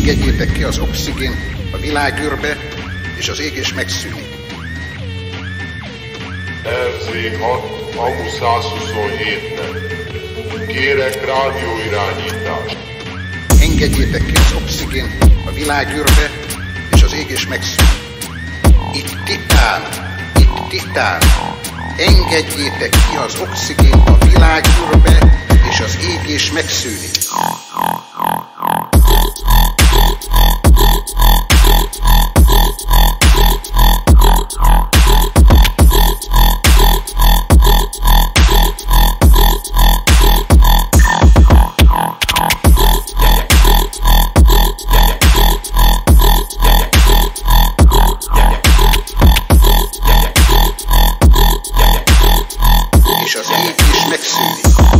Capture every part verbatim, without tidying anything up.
Engedjétek ki az oxigén a világűrbe, és az égés megszűnik. er zé hat, á em u száz huszonhétnek. Kérek rádióirányítást. Engedjétek ki az oxigén a világűrbe, és az égés megszűnik. Itt titán, itt titán. Engedjétek ki az oxigén a világűrbe, és az égés megszűnik. És az égés megszűnik.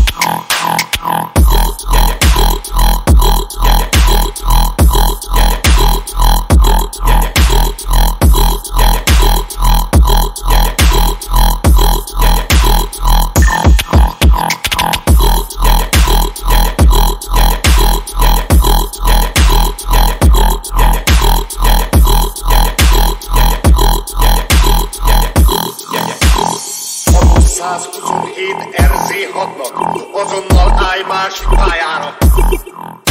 száz huszonhét er zé hatnak azonnal állj másik pályára!